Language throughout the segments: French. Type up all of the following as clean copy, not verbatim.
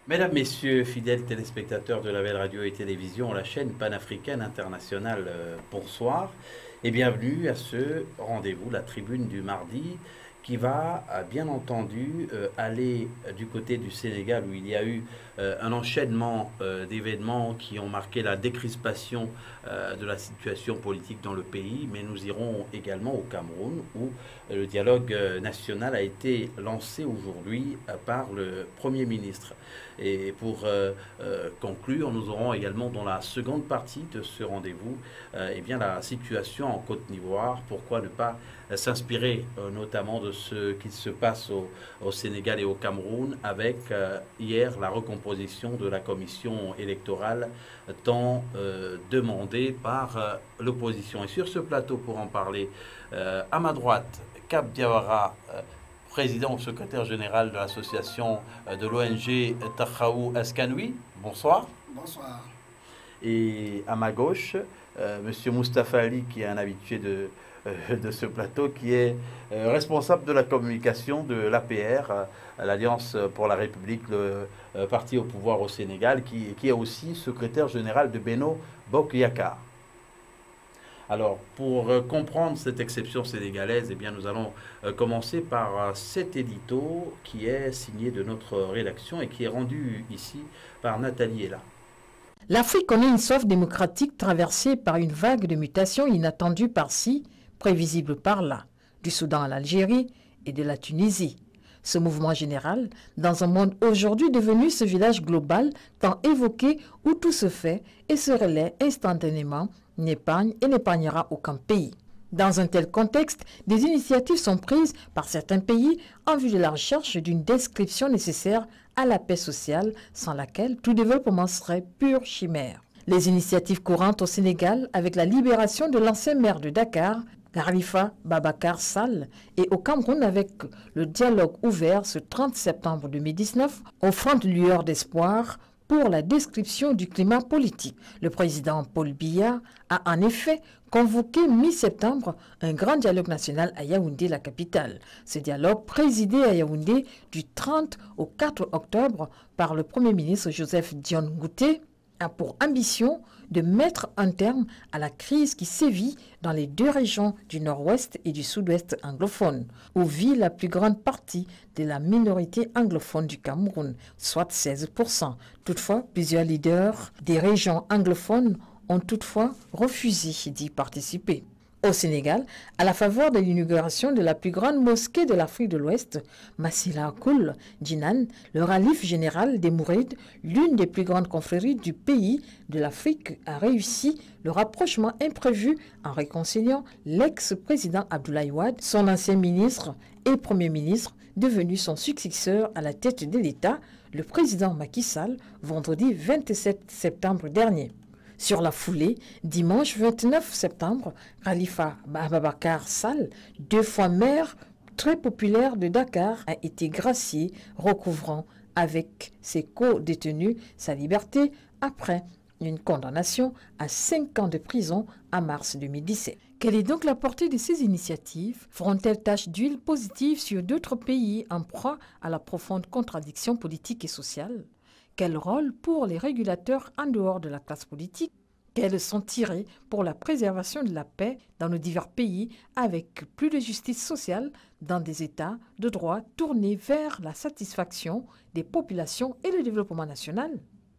Mesdames, Messieurs, fidèles téléspectateurs de la Belle Radio et Télévision, la chaîne panafricaine internationale, bonsoir et bienvenue à ce rendez-vous, la tribune du mardi, qui va bien entendu aller du côté du Sénégal où il y a eu un enchaînement d'événements qui ont marqué la décrispation de la situation politique dans le pays, mais nous irons également au Cameroun où le dialogue national a été lancé aujourd'hui par le Premier ministre. Et pour conclure, nous aurons également dans la seconde partie de ce rendez-vous eh bien, la situation en Côte d'Ivoire. Pourquoi ne pas s'inspirer notamment de ce qui se passe au Sénégal et au Cameroun avec hier la recomposition de la commission électorale tant demandée par l'opposition. Et sur ce plateau pour en parler, à ma droite, Cap Diawara, président ou secrétaire général de l'association de l'ONG Tahaou Askanoui. Bonsoir. Bonsoir. Et à ma gauche, Monsieur Moustapha Ali, qui est un habitué de ce plateau, qui est responsable de la communication de l'APR, l'Alliance pour la République, le parti au pouvoir au Sénégal, qui est aussi secrétaire général de Benno Bokk Yakaar. Alors, pour comprendre cette exception sénégalaise, eh bien, nous allons commencer par cet édito qui est signé de notre rédaction et qui est rendu ici par Nathalie Ella. L'Afrique connaît une soif démocratique traversée par une vague de mutations inattendues par-ci, prévisibles par-là, du Soudan à l'Algérie et de la Tunisie. Ce mouvement général, dans un monde aujourd'hui devenu ce village global tant évoqué où tout se fait et se relaie instantanément, n'épargne et n'épargnera aucun pays. Dans un tel contexte, des initiatives sont prises par certains pays en vue de la recherche d'une description nécessaire à la paix sociale, sans laquelle tout développement serait pure chimère. Les initiatives courantes au Sénégal, avec la libération de l'ancien maire de Dakar, Khalifa Babacar Sall, et au Cameroun avec le dialogue ouvert ce 30 septembre 2019, offrant une lueur d'espoir pour la description du climat politique. Le président Paul Biya a en effet convoqué mi-septembre un grand dialogue national à Yaoundé, la capitale. Ce dialogue, présidé à Yaoundé du 30 au 4 octobre par le Premier ministre Joseph Dione Ngouté, a pour ambition de mettre un terme à la crise qui sévit dans les deux régions du nord-ouest et du sud-ouest anglophone, où vit la plus grande partie de la minorité anglophone du Cameroun, soit 16%. Toutefois, plusieurs leaders des régions anglophones ont toutefois refusé d'y participer. Au Sénégal, à la faveur de l'inauguration de la plus grande mosquée de l'Afrique de l'Ouest, Massila Koul Djinan, le calife général des Mourides, l'une des plus grandes confréries du pays de l'Afrique, a réussi le rapprochement imprévu en réconciliant l'ex-président Abdoulaye Wade, son ancien ministre et Premier ministre, devenu son successeur à la tête de l'État, le président Macky Sall, vendredi 27 septembre dernier. Sur la foulée, dimanche 29 septembre, Khalifa Babacar Sall, 2 fois maire très populaire de Dakar, a été gracié, recouvrant avec ses co-détenus sa liberté après une condamnation à 5 ans de prison en mars 2017. Quelle est donc la portée de ces initiatives? Feront-elles tache d'huile positive sur d'autres pays en proie à la profonde contradiction politique et sociale? Quel rôle pour les régulateurs en dehors de la classe politique? Quelles sont tirées pour la préservation de la paix dans nos divers pays avec plus de justice sociale dans des États de droit tournés vers la satisfaction des populations et le développement national?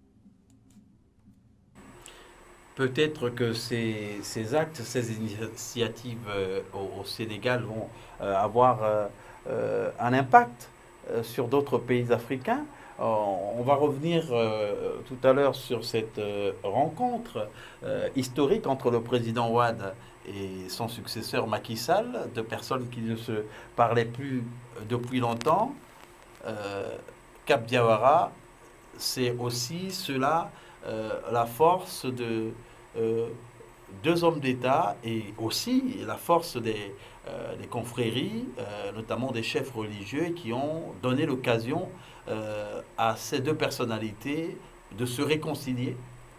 Peut-être que ces actes, ces initiatives au Sénégal vont avoir un impact sur d'autres pays africains. On va revenir tout à l'heure sur cette rencontre historique entre le président Wade et son successeur Macky Sall, deux personnes qui ne se parlaient plus depuis longtemps. Cap Diawara, c'est aussi cela, la force de deux hommes d'État et aussi la force des confréries, notamment des chefs religieux qui ont donné l'occasion à ces deux personnalités de se réconcilier.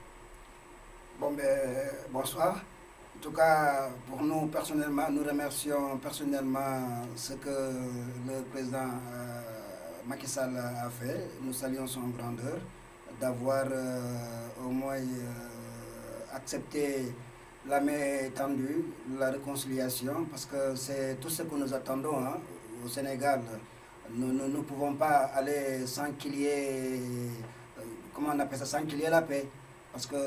Bonsoir. En tout cas, pour nous personnellement, nous remercions personnellement ce que le président Macky Sall a fait. Nous saluons son grandeur d'avoir au moins accepté la main tendue, la réconciliation, parce que c'est tout ce que nous attendons au Sénégal. Nous ne pouvons pas aller sans qu'il y ait, comment on appelle ça, sans qu'il y ait la paix. Parce que,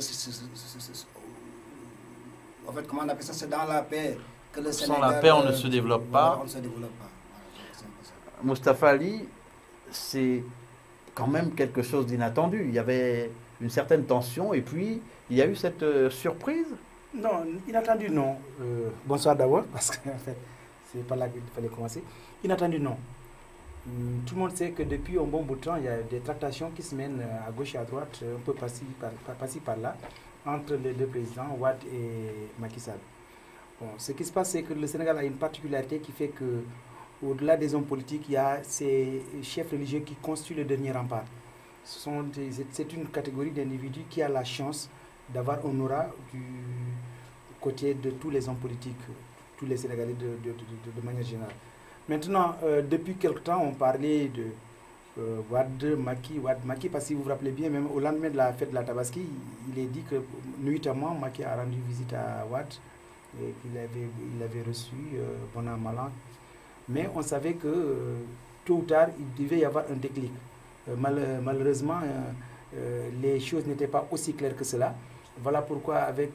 en fait, comment on appelle ça, c'est dans la paix que le Sénégal... Sans la paix, on ne se développe pas. On ne se développe pas. Moustapha Ali, c'est quand même quelque chose d'inattendu. Il y avait une certaine tension et puis il y a eu cette surprise. Non, inattendu non. Bonsoir d'abord, parce qu'en fait, c'est pas là qu'il fallait commencer. Inattendu non. Tout le monde sait que depuis un bon bout de temps, il y a des tractations qui se mènent à gauche et à droite, un peu par-ci, par-là, entre les deux présidents, Wade et Macky Sall. Bon, ce qui se passe, c'est que le Sénégal a une particularité qui fait que, au-delà des hommes politiques, il y a ces chefs religieux qui constituent le dernier rempart. C'est une catégorie d'individus qui a la chance d'avoir un aura du côté de tous les hommes politiques, tous les Sénégalais de manière générale. Maintenant, depuis quelque temps, on parlait de Wade Macky, parce que si vous vous rappelez bien, même au lendemain de la fête de la Tabaski, il est dit que nuitamment, Macky a rendu visite à Wade et qu'il avait reçu bon an, mal an. Mais on savait que tôt ou tard, il devait y avoir un déclic. Malheureusement, les choses n'étaient pas aussi claires que cela. Voilà pourquoi avec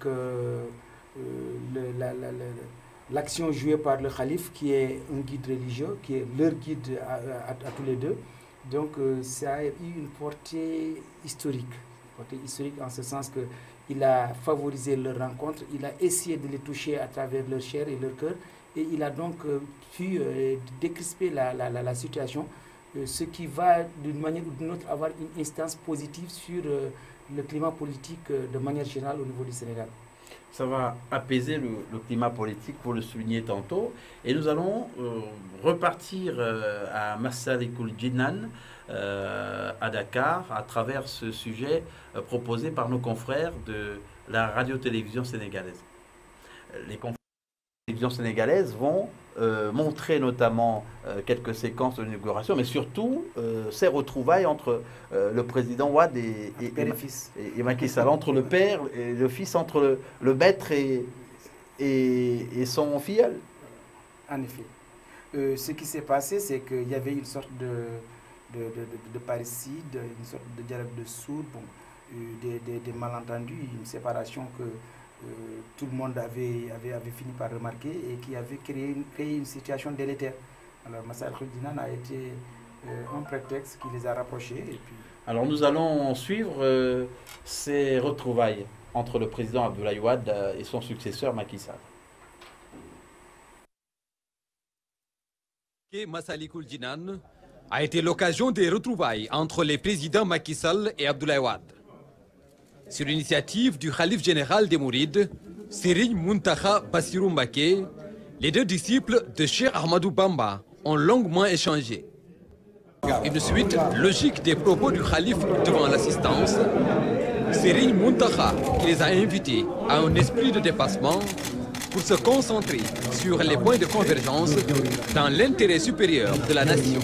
l'action jouée par le calife, qui est un guide religieux, qui est leur guide à tous les deux, donc ça a eu une portée historique en ce sens qu'il a favorisé leur rencontre, il a essayé de les toucher à travers leur chair et leur cœur, et il a donc pu décrisper la situation, ce qui va d'une manière ou d'une autre avoir une instance positive sur le climat politique de manière générale au niveau du Sénégal. Ça va apaiser le climat politique, vous le soulignez tantôt. Et nous allons repartir à Massalikul Jinan, à Dakar, à travers ce sujet proposé par nos confrères de la radio-télévision sénégalaise. Les confrères de la télévision sénégalaise vont montrer notamment quelques séquences de l'inauguration, mais surtout ces retrouvailles entre le président Wade et Macky Sall, entre le père et le fils, entre le maître et son filleul. En effet. Ce qui s'est passé, c'est qu'il y avait une sorte de parricide, une sorte de dialogue de sourds, des malentendus, une séparation que tout le monde avait fini par remarquer et qui avait créé une situation délétère. Alors Massalikul Jinan a été un prétexte qui les a rapprochés. Et puis... Alors nous allons suivre ces retrouvailles entre le président Abdoulaye Wade et son successeur Macky Sall. Massalikul Jinan a été l'occasion des retrouvailles entre les présidents Macky Sall et Abdoulaye Wade. Sur l'initiative du Khalif général des Mourides, Serigne Mountakha Bassirou Mbacké, les deux disciples de Cheikh Ahmadou Bamba ont longuement échangé. Une suite logique des propos du Khalif devant l'assistance, Serigne Mountakha qui les a invités à un esprit de dépassement pour se concentrer sur les points de convergence dans l'intérêt supérieur de la nation.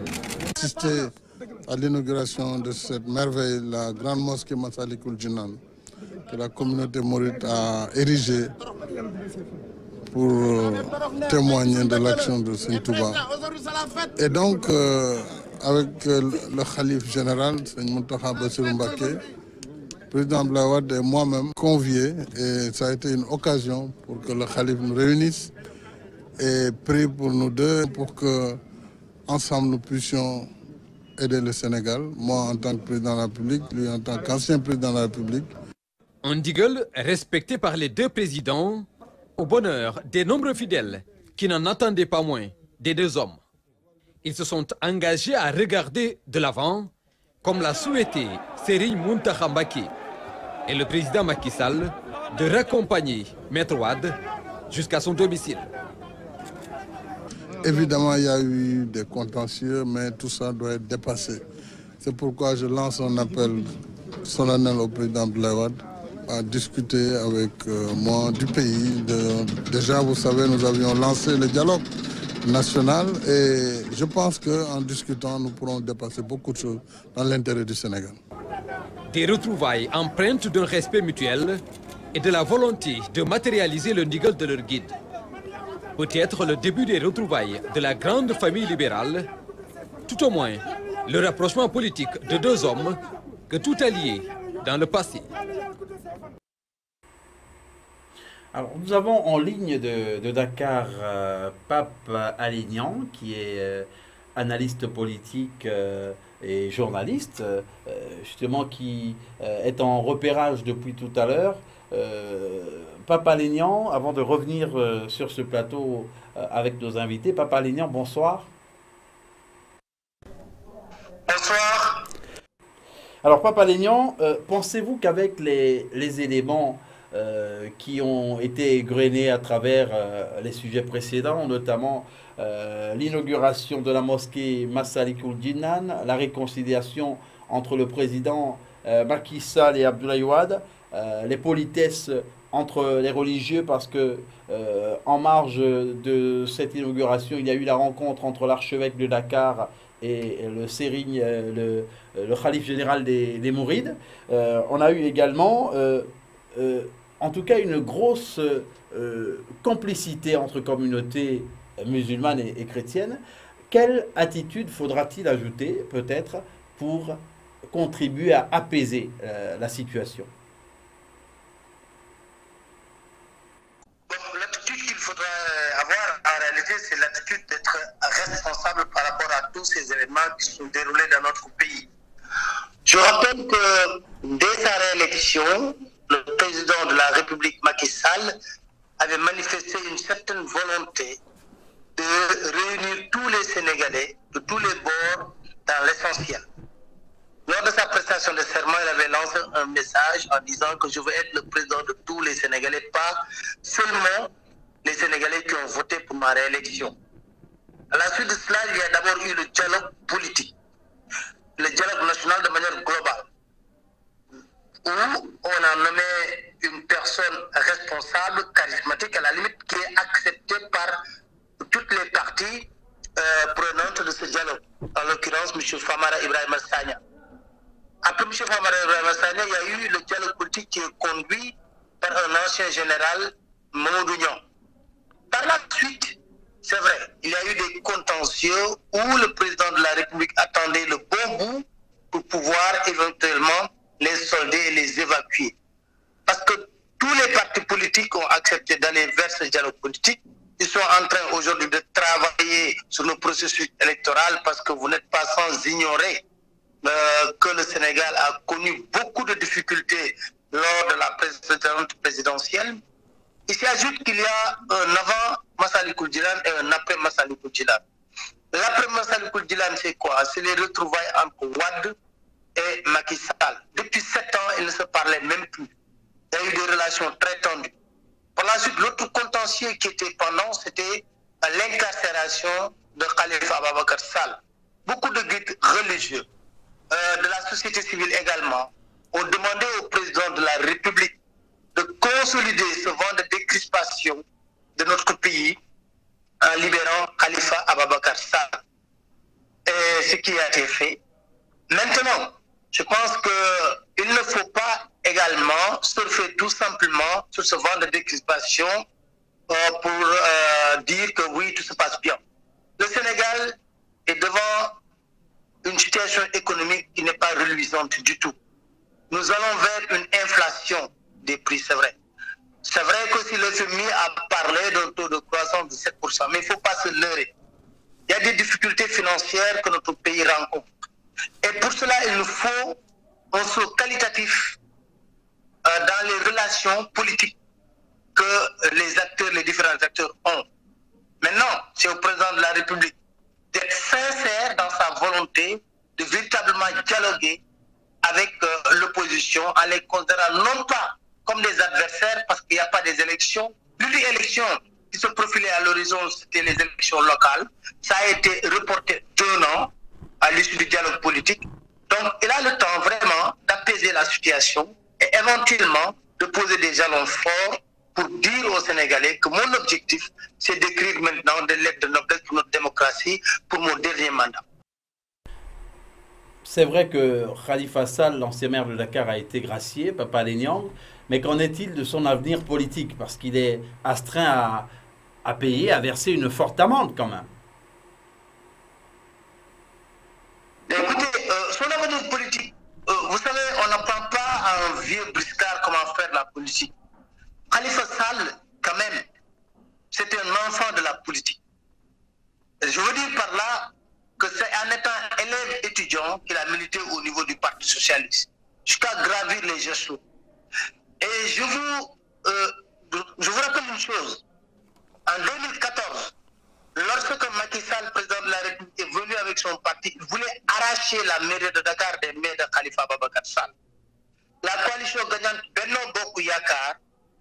À l'inauguration de cette merveille, la grande mosquée Massalikul Jinan, que la communauté mouride a érigée pour témoigner de l'action de Seigne Touba. Et donc, avec le Khalif général, Seigne Mountakha Bassirou Mbacké, président Abdoulaye Wade et moi-même conviés, et ça a été une occasion pour que le Khalif nous réunisse et prie pour nous deux, pour que ensemble nous puissions aider le Sénégal, moi en tant que président de la République, lui en tant qu'ancien président de la République. Un ndigal respecté par les deux présidents, au bonheur des nombreux fidèles qui n'en attendaient pas moins des deux hommes. Ils se sont engagés à regarder de l'avant, comme l'a souhaité Serigne Mountakha Mbacké et le président Macky Sall, de raccompagner Maître Wade jusqu'à son domicile. Évidemment, il y a eu des contentieux, mais tout ça doit être dépassé. C'est pourquoi je lance un appel solennel au président Abdoulaye Wade à discuter avec moi du pays. Déjà, vous savez, nous avions lancé le dialogue nationale et je pense qu'en discutant, nous pourrons dépasser beaucoup de choses dans l'intérêt du Sénégal. Des retrouvailles empreintes d'un respect mutuel et de la volonté de matérialiser le nigel de leur guide. Peut-être le début des retrouvailles de la grande famille libérale, tout au moins le rapprochement politique de deux hommes que tout a lié dans le passé. Alors, nous avons en ligne de Dakar Pape Alignan, qui est analyste politique et journaliste, justement qui est en repérage depuis tout à l'heure. Pape Alignan, avant de revenir sur ce plateau avec nos invités, Pape Alignan, bonsoir. Bonsoir. Alors, Pape Alignan, pensez-vous qu'avec les éléments qui ont été égrenés à travers les sujets précédents, notamment l'inauguration de la mosquée Massalikul Jinan, la réconciliation entre le président Macky Sall et Abdoulaye Wade, les politesses entre les religieux, parce que en marge de cette inauguration, il y a eu la rencontre entre l'archevêque de Dakar et le Serigne, le Khalif général des Mourides. On a eu également en tout cas une grosse complicité entre communautés musulmanes et chrétiennes. Quelle attitude faudra-t-il ajouter peut-être pour contribuer à apaiser la situation? L'attitude qu'il faudra avoir en réalité, c'est l'attitude d'être responsable par rapport à tous ces événements qui sont déroulés dans notre pays. Je rappelle que dès sa réélection, le président de la République Macky Sall avait manifesté une certaine volonté de réunir tous les Sénégalais de tous les bords dans l'essentiel. Lors de sa prestation de serment, il avait lancé un message en disant que je veux être le président de tous les Sénégalais, pas seulement les Sénégalais qui ont voté pour ma réélection. À la suite de cela, il y a d'abord eu le dialogue politique, le dialogue national de manière globale, où on a nommé une personne responsable, charismatique, à la limite, qui est acceptée par toutes les parties prenantes de ce dialogue. En l'occurrence, M. Famara Ibrahima Sagna. Après M. Famara Ibrahima Sagna, il y a eu le dialogue politique qui est conduit par un ancien général, Mamadou Niang. Par la suite, c'est vrai, il y a eu des contentieux où le président de la République attendait le bon bout pour pouvoir éventuellement les solder et les évacuer. Parce que tous les partis politiques ont accepté d'aller vers ce dialogue politique. Ils sont en train aujourd'hui de travailler sur le processus électoral, parce que vous n'êtes pas sans ignorer que le Sénégal a connu beaucoup de difficultés lors de la présidentielle. Il s'ajoute qu'il y a un avant Massalikul Jinan et un après Massalikul Jinan. L'après Massalikul Jinan, c'est quoi? C'est les retrouvailles entre Wade et Macky Sall. Depuis 7 ans, ils ne se parlaient même plus. Il y a eu des relations très tendues. Par la suite, l'autre contentieux qui était pendant, c'était l'incarcération de Khalifa Ababakar Sall. Beaucoup de guides religieux, de la société civile également, ont demandé au président de la République de consolider ce vent de décrispation de notre pays en libérant Khalifa Ababakar Sall. Et ce qui a été fait. Maintenant, je pense qu'il ne faut pas également surfer tout simplement sur ce vent de décrispation pour dire que oui, tout se passe bien. Le Sénégal est devant une situation économique qui n'est pas reluisante du tout. Nous allons vers une inflation des prix, c'est vrai. C'est vrai que si le FMI a parlé d'un taux de croissance de 7%, mais il ne faut pas se leurrer. Il y a des difficultés financières que notre pays rencontre. Et pour cela, il nous faut un saut qualitatif dans les relations politiques que les différents acteurs ont. Maintenant, c'est au président de la République d'être sincère dans sa volonté de véritablement dialoguer avec l'opposition en les considérant non pas comme des adversaires parce qu'il n'y a pas des élections. L'unique élection qui se profilait à l'horizon, c'était les élections locales. Ça a été reporté d'1 an à l'issue du dialogue politique. Donc, il a le temps vraiment d'apaiser la situation et éventuellement de poser des jalons forts pour dire aux Sénégalais que mon objectif, c'est d'écrire maintenant des lettres de noblesse pour notre démocratie pour mon dernier mandat. C'est vrai que Khalifa Sall, l'ancien maire de Dakar, a été gracié, Papa Alé-Niang, mais qu'en est-il de son avenir politique? Parce qu'il est astreint à payer, à verser une forte amende quand même. Écoutez, son avenir politique, vous savez, on n'apprend pas à un vieux briscard comment faire la politique. Khalifa Sall, quand même, c'était un enfant de la politique. Je veux dire par là que c'est en étant élève étudiant qu'il a milité au niveau du Parti Socialiste, jusqu'à gravir les échelons. Et je vous rappelle une chose. En 2014, lorsque Macky Sall, président de la République, est venu avec son parti, il voulait arracher la mairie de Dakar des mains de Khalifa Babacar Sall. La coalition gagnante Benno Bokk Yakaar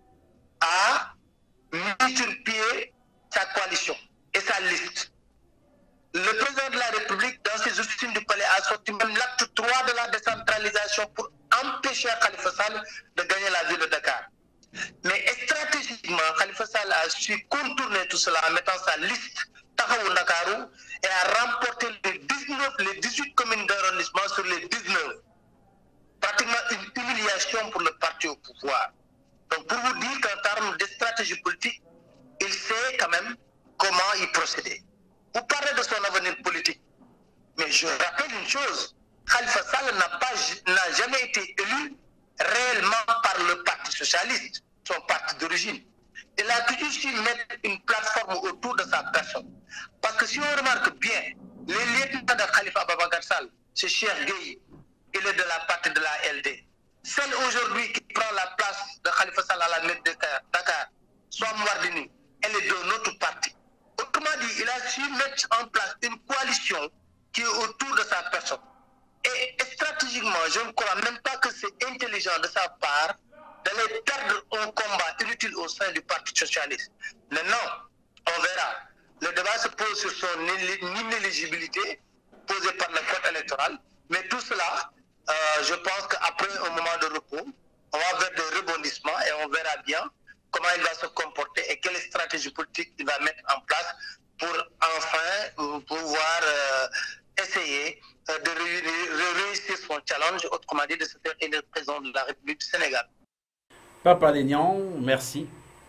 a mis sur pied sa coalition et sa liste. Le président de la République, dans ses officines du palais, a sorti même l'acte 3 de la décentralisation pour empêcher Khalifa Sall de gagner la ville de Dakar. Mais stratégiquement, Khalifa Sall a su contourner tout cela en mettant sa liste Taxawu Ndakaaru et a remporté les 18 communes d'arrondissement sur les 19. Pratiquement une humiliation pour le parti au pouvoir. Donc pour vous dire qu'en termes de stratégie politique, il sait quand même comment y procéder. Vous parlez de son avenir politique. Mais je rappelle une chose, Khalifa Sall n'a jamais été élu réellement par le Parti Socialiste, son parti d'origine. Il a toujours su mettre une plateforme autour de sa personne. Parce que si on remarque bien, les lieutenants de Khalifa Babacar Sall, c'est Cheikh Gueye, il est de la partie de la LD. Celle aujourd'hui qui prend la place de Khalifa Sall à la mairie de Dakar, Soham Wardini, elle est de notre parti. Autrement dit, il a su mettre en place une coalition qui est autour de sa personne. Et stratégiquement, je ne crois même pas que c'est intelligent de sa part d'aller perdre un combat inutile au sein du Parti Socialiste. Maintenant, on verra. Le débat se pose sur son inéligibilité posée par le code électoral. Mais tout cela, je pense qu'après un moment de repos, on va vers des rebondissements et on verra bien comment il va se comporter et quelle stratégie politique il va mettre en place pour enfin pouvoir essayer de réussir son challenge, autrement dit de se faire élire président de la République du Sénégal. Papa Alé-Niang, merci.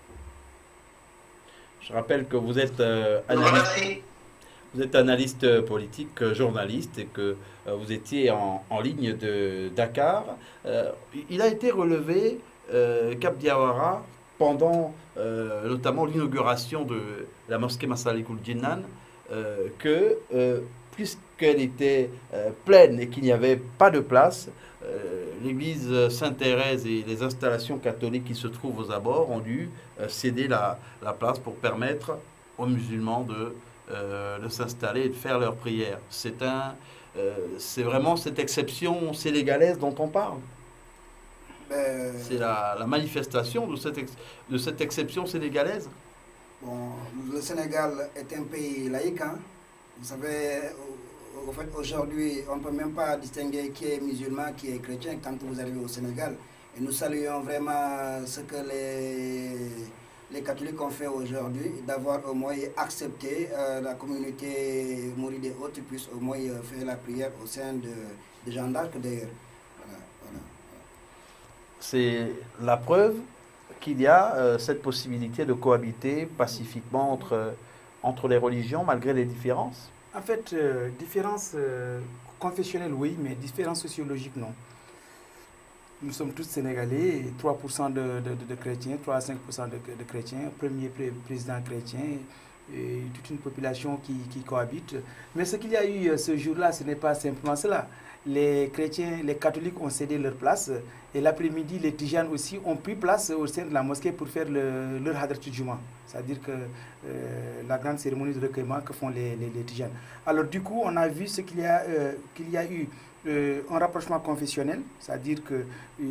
Je rappelle que vous êtes analyste politique, journaliste et que vous étiez en ligne de Dakar. Il a été relevé, Cap Diawara, pendant notamment l'inauguration de la mosquée Massalikul Jinnan, que puisqu'elle était pleine et qu'il n'y avait pas de place, l'église Sainte-Thérèse et les installations catholiques qui se trouvent aux abords ont dû céder la place pour permettre aux musulmans de s'installer et de faire leurs prières. C'est vraiment cette exception sénégalaise dont on parle. C'est la manifestation de cette exception sénégalaise. Bon, le Sénégal est un pays laïque. Hein. Vous savez, en fait, aujourd'hui, on ne peut même pas distinguer qui est musulman, qui est chrétien quand vous arrivez au Sénégal. Et nous saluons vraiment ce que les catholiques ont fait aujourd'hui, d'avoir au moins accepté la communauté mouride et autres puisse au moins faire la prière au sein de Jeanne d'Arc d'ailleurs. Voilà. C'est la preuve qu'il y a cette possibilité de cohabiter pacifiquement entre les religions malgré les différences. En fait, différences confessionnelles, oui, mais différences sociologiques, non. Nous sommes tous sénégalais, 3% de chrétiens, 3 à 5% de chrétiens, premier président chrétien, et toute une population qui cohabite. Mais ce qu'il y a eu ce jour-là, ce n'est pas simplement cela. Les chrétiens, les catholiques ont cédé leur place, et l'après-midi, les tijanes aussi ont pris place au sein de la mosquée pour faire leur Hadratul Juma, c'est-à-dire que la grande cérémonie de recueillement que font les tijanes. Alors du coup, on a vu qu'il y a eu un rapprochement confessionnel, c'est-à-dire que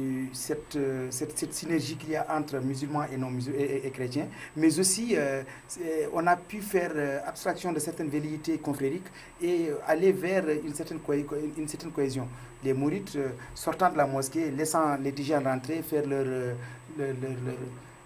cette synergie qu'il y a entre musulmans et non musulmans et chrétiens, mais aussi on a pu faire abstraction de certaines velléités confrériques et aller vers une certaine cohésion. Les mourides sortant de la mosquée, laissant les tijanes rentrer, faire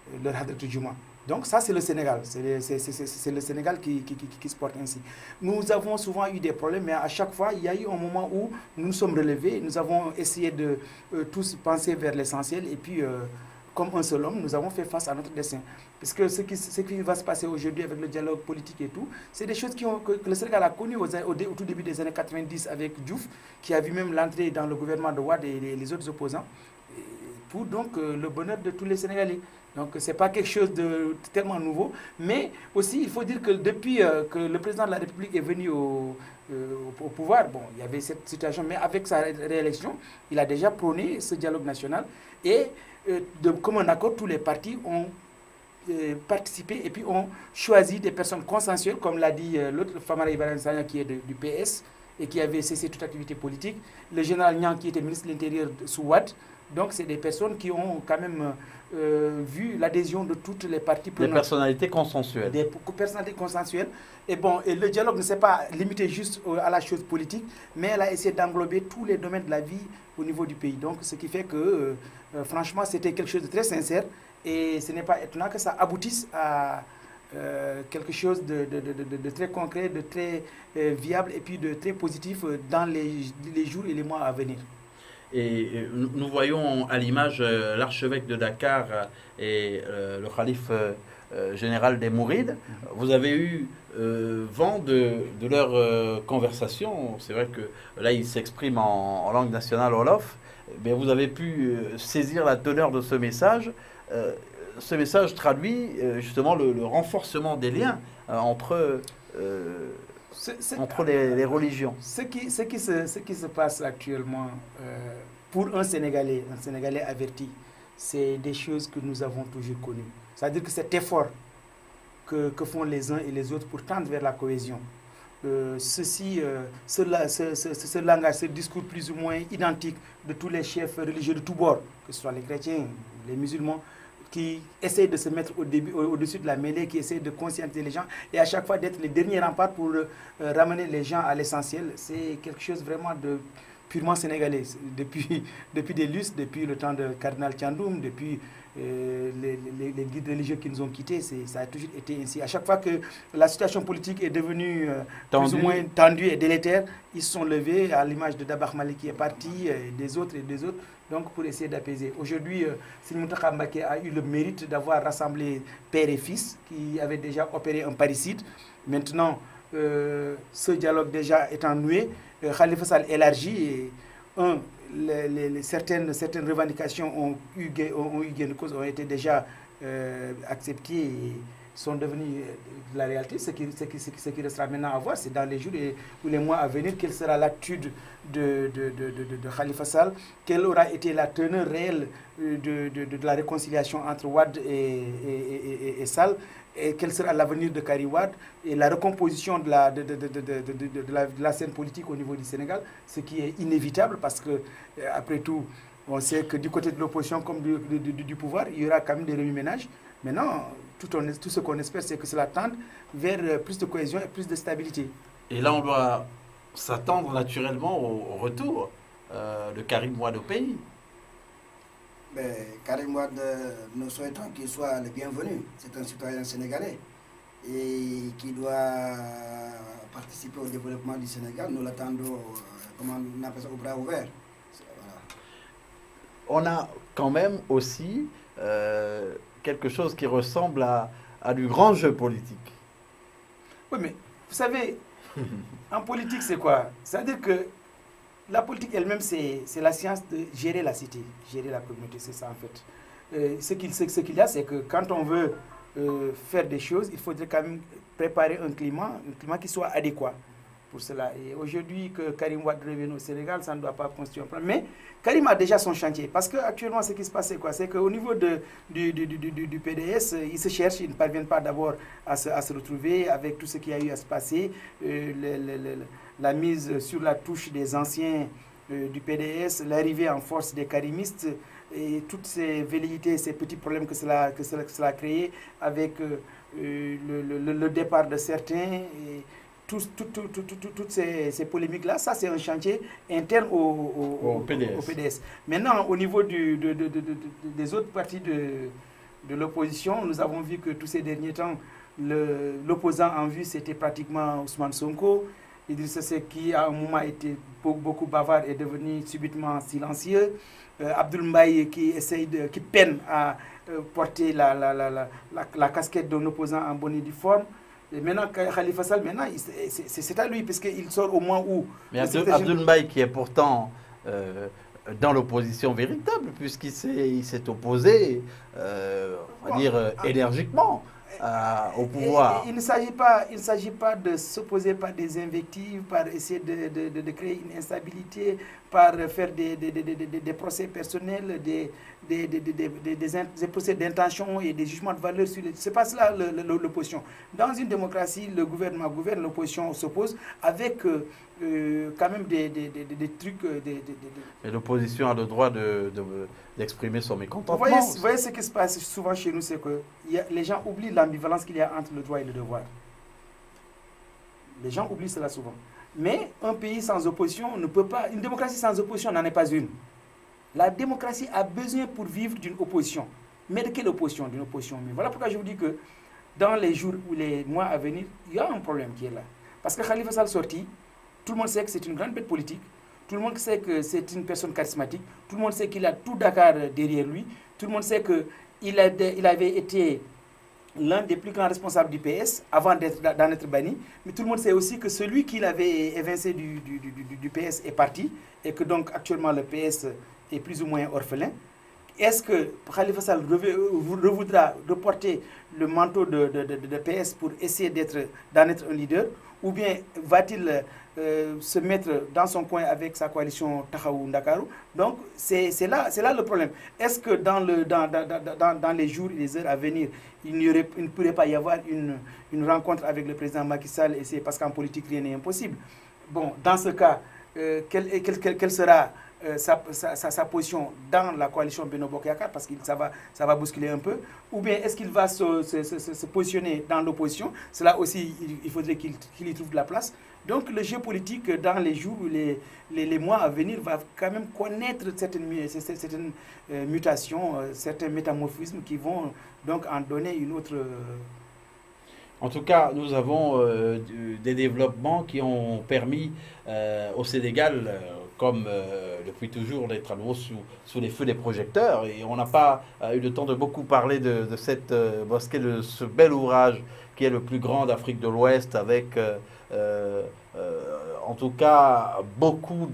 leur Hadrat Juma. Donc ça, c'est le Sénégal. C'est le Sénégal qui se porte ainsi. Nous avons souvent eu des problèmes, mais à chaque fois, il y a eu un moment où nous nous sommes relevés. Nous avons essayé de tous penser vers l'essentiel. Et puis, comme un seul homme, nous avons fait face à notre dessein. Parce que ce qui va se passer aujourd'hui avec le dialogue politique et tout, c'est des choses que le Sénégal a connues au tout début des années 90 avec Diouf, qui a vu même l'entrée dans le gouvernement de Wade et les autres opposants, pour donc le bonheur de tous les Sénégalais. Donc, ce n'est pas quelque chose de tellement nouveau. Mais aussi, il faut dire que depuis que le président de la République est venu au pouvoir, bon, il y avait cette situation, mais avec sa réélection, il a déjà prôné ce dialogue national. Et de commun accord, tous les partis ont participé et puis ont choisi des personnes consensuelles, comme l'a dit l'autre, Famara Ibrahim Sagna, qui est du PS et qui avait cessé toute activité politique, le général Niang, qui était ministre de l'Intérieur sous Wade. Donc, c'est des personnes qui ont quand même vu l'adhésion de toutes les parties prenantes. Des personnalités consensuelles. Des personnalités consensuelles. Et bon, et le dialogue ne s'est pas limité juste à la chose politique, mais elle a essayé d'englober tous les domaines de la vie au niveau du pays. Donc, ce qui fait que, franchement, c'était quelque chose de très sincère. Et ce n'est pas étonnant que ça aboutisse à quelque chose de très concret, de très viable et puis de très positif dans les jours et les mois à venir. Et nous voyons à l'image l'archevêque de Dakar et le calife général des Mourides. Vous avez eu vent de leur conversation. C'est vrai que là, ils s'expriment en langue nationale Wolof. Mais vous avez pu saisir la teneur de ce message. Ce message traduit justement le renforcement des liens entre les religions. Ce qui se passe actuellement pour un Sénégalais averti, c'est des choses que nous avons toujours connues. C'est-à-dire que cet effort que font les uns et les autres pour tendre vers la cohésion, ce langage, ce discours plus ou moins identique de tous les chefs religieux de tous bords, que ce soit les chrétiens, les musulmans, qui essayent de se mettre au-dessus de la mêlée, qui essayent de conscientiser les gens et à chaque fois d'être les derniers remparts pour ramener les gens à l'essentiel. C'est quelque chose vraiment de purement sénégalais. Depuis des lustres, depuis le temps de Cardinal Thiandoum, depuis les guides religieux qui nous ont quittés, ça a toujours été ainsi. À chaque fois que la situation politique est devenue plus ou moins tendue et délétère, ils se sont levés, à l'image de Dabakh Malik qui est parti, des autres, donc pour essayer d'apaiser. Aujourd'hui, Serigne Mountakha Mbacké a eu le mérite d'avoir rassemblé père et fils qui avaient déjà opéré un parricide. Maintenant, ce dialogue déjà étant noué, Khalifa Sall élargi et certaines revendications ont eu gain de cause, ont été déjà acceptées et sont devenues la réalité. Ce qui restera maintenant à voir, c'est dans les jours ou les mois à venir, quelle sera l'attitude de Khalifa Sall, quelle aura été la teneur réelle de la réconciliation entre Wade et Sall, et quel sera l'avenir de Karim Wade et la recomposition de la scène politique au niveau du Sénégal, ce qui est inévitable parce que, après tout, on sait que du côté de l'opposition comme du pouvoir, il y aura quand même des remue-ménages. Maintenant, tout ce qu'on espère, c'est que cela tende vers plus de cohésion et plus de stabilité. Et là, on doit s'attendre naturellement au retour de Karim Wade au pays. Karim Wade, nous souhaitons qu'il soit le bienvenu. C'est un citoyen sénégalais et qui doit participer au développement du Sénégal. Nous l'attendons, comment on appelle ça, au bras ouverts. Voilà. On a quand même aussi quelque chose qui ressemble à du grand jeu politique. Oui, mais vous savez, en politique, c'est quoi? C'est-à-dire que la politique elle-même, c'est la science de gérer la cité, gérer la communauté, c'est ça en fait. Ce qu'il y a, c'est que quand on veut faire des choses, il faudrait quand même préparer un climat qui soit adéquat pour cela. Et aujourd'hui, que Karim Wade revienne au Sénégal, ça ne doit pas constituer un problème. Mais Karim a déjà son chantier. Parce qu'actuellement, ce qui se passe, c'est quoi? C'est qu'au niveau du PDS, ils se cherchent, ils ne parviennent pas d'abord à se retrouver avec tout ce qui a eu à se passer. La mise sur la touche des anciens du PDS, l'arrivée en force des karimistes et toutes ces velléités, ces petits problèmes que cela a créé avec le départ de certains. Et toutes ces polémiques-là, ça c'est un chantier interne au PDS. Maintenant, au niveau des autres partis de l'opposition. Nous avons vu que tous ces derniers temps, l'opposant en vue, c'était pratiquement Ousmane Sonko. Idrissa Seck, qui à un moment était beaucoup bavard, est devenu subitement silencieux. Abdoul Mbaye qui peine à porter la casquette d'un opposant en bonne et due forme. Et maintenant, Khalifa Sall, maintenant, c'est à lui, puisqu'il sort au moins où... Mais Abdoul Mbaye, qui est pourtant dans l'opposition véritable, puisqu'il s'est opposé, on va dire, énergiquement au pouvoir. Il ne s'agit pas de s'opposer par des invectives, par essayer de créer une instabilité, par faire des procès personnels, des procès d'intention et des jugements de valeur. Ce n'est pas cela l'opposition. Dans une démocratie, le gouvernement gouverne, l'opposition s'oppose avec quand même des trucs... Mais l'opposition a le droit d'exprimer son mécontentement. Vous voyez ce qui se passe souvent chez nous, c'est que les gens oublient l'ambivalence qu'il y a entre le droit et le devoir. Les gens oublient cela souvent. Mais un pays sans opposition ne peut pas... Une démocratie sans opposition n'en est pas une. La démocratie a besoin pour vivre d'une opposition. Mais de quelle opposition? D'une opposition. Mais voilà pourquoi je vous dis que dans les jours ou les mois à venir, il y a un problème qui est là. Parce que Khalifa Sall sorti, tout le monde sait que c'est une grande bête politique. Tout le monde sait que c'est une personne charismatique. Tout le monde sait qu'il a tout Dakar derrière lui. Tout le monde sait qu'il avait été l'un des plus grands responsables du PS avant d'en être banni. Mais tout le monde sait aussi que celui qui l'avait évincé du PS est parti et que donc actuellement le PS est plus ou moins orphelin. Est-ce que Khalifa Sall revoudra reporter le manteau de PS pour essayer d'en être un leader, ou bien va-t-il se mettre dans son coin avec sa coalition Taxawu Ndakaaru? Donc c'est là le problème. Est-ce que dans les jours et les heures à venir, il ne pourrait pas y avoir une rencontre avec le président Macky Sall? Et c'est parce qu'en politique rien n'est impossible. Bon, dans ce cas, quelle sera sa position dans la coalition Benno Bokk Yakaar, parce que ça va bousculer un peu, ou bien est-ce qu'il va se positionner dans l'opposition? Cela aussi, il faudrait qu'il y trouve de la place. Donc le jeu politique dans les jours ou les mois à venir va quand même connaître certaines mutations, certains métamorphismes qui vont donc en donner une autre... En tout cas, nous avons des développements qui ont permis au Sénégal, comme depuis toujours, d'être à nouveau sous les feux des projecteurs. Et on n'a pas eu le temps de beaucoup parler de cette mosquée, de ce bel ouvrage qui est le plus grand d'Afrique de l'Ouest, avec en tout cas beaucoup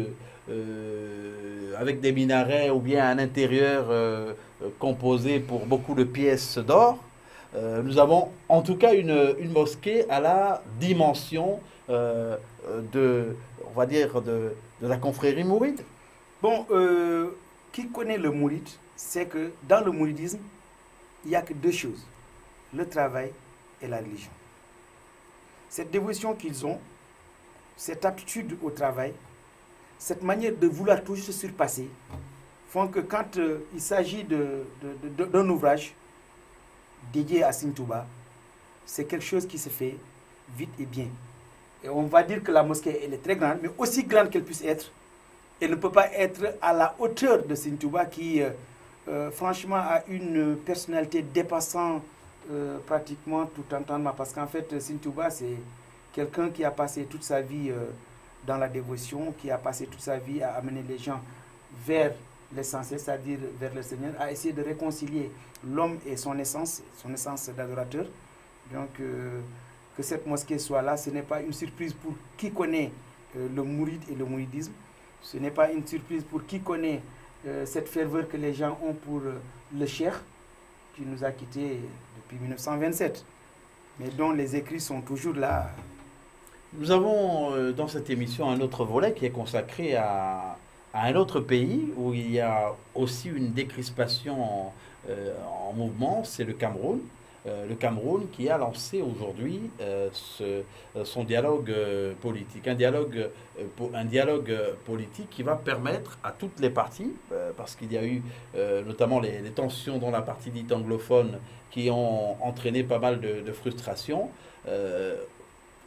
avec des minarets ou bien un intérieur composé pour beaucoup de pièces d'or. Nous avons en tout cas une mosquée à la dimension on va dire, de la confrérie mouride. Bon, qui connaît le mouride, c'est que dans le mouridisme, il n'y a que deux choses, le travail et la religion. Cette dévotion qu'ils ont, cette aptitude au travail, cette manière de vouloir toujours se surpasser, font que quand il s'agit d'un ouvrage dédié à Serigne Touba, c'est quelque chose qui se fait vite et bien. Et on va dire que la mosquée, elle est très grande, mais aussi grande qu'elle puisse être, elle ne peut pas être à la hauteur de Serigne Touba qui, franchement, a une personnalité dépassant pratiquement tout entendement. Parce qu'en fait, Serigne Touba, c'est quelqu'un qui a passé toute sa vie dans la dévotion, qui a passé toute sa vie à amener les gens vers l'essentiel, c'est-à-dire vers le Seigneur, à essayer de réconcilier l'homme et son essence d'adorateur. Donc, que cette mosquée soit là, ce n'est pas une surprise pour qui connaît le mouride et le mouridisme. Ce n'est pas une surprise pour qui connaît cette ferveur que les gens ont pour le cheikh, qui nous a quittés depuis 1927, mais dont les écrits sont toujours là. Nous avons dans cette émission un autre volet qui est consacré à un autre pays où il y a aussi une décrispation en mouvement, c'est le Cameroun. Le Cameroun qui a lancé aujourd'hui son dialogue politique, un dialogue politique qui va permettre à toutes les parties, parce qu'il y a eu notamment les tensions dans la partie dite anglophone qui ont entraîné pas mal de frustration,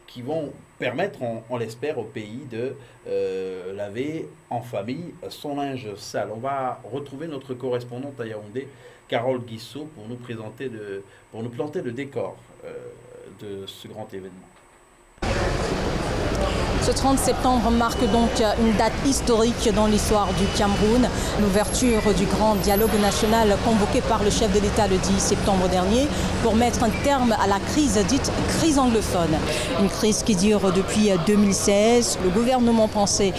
qui vont permettre, on l'espère, au pays de laver en famille son linge sale. On va retrouver notre correspondante à Yaoundé, Carole Guissot, pour nous planter le décor de ce grand événement. Ce 30 septembre marque donc une date historique dans l'histoire du Cameroun. L'ouverture du grand dialogue national convoqué par le chef de l'État le 10 septembre dernier pour mettre un terme à la crise dite crise anglophone. Une crise qui dure depuis 2016. Le gouvernement pensait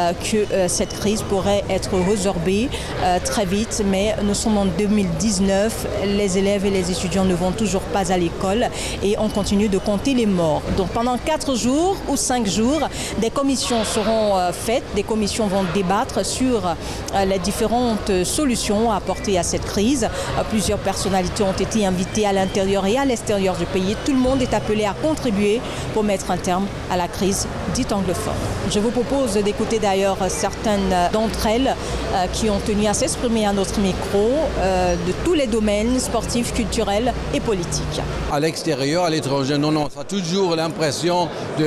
que cette crise pourrait être résorbée très vite, mais nous sommes en 2019. Les élèves et les étudiants ne vont toujours pas à l'école et on continue de compter les morts. Donc pendant 4 jours ou 5 jours, des commissions seront faites, des commissions vont débattre sur les différentes solutions à apporter à cette crise. Plusieurs personnalités ont été invitées à l'intérieur et à l'extérieur du pays. Tout le monde est appelé à contribuer pour mettre un terme à la crise dite anglophone. Je vous propose d'écouter d'ailleurs certaines d'entre elles qui ont tenu à s'exprimer à notre micro de tous les domaines sportifs, culturels et politiques. À l'extérieur, à l'étranger, non, on a toujours l'impression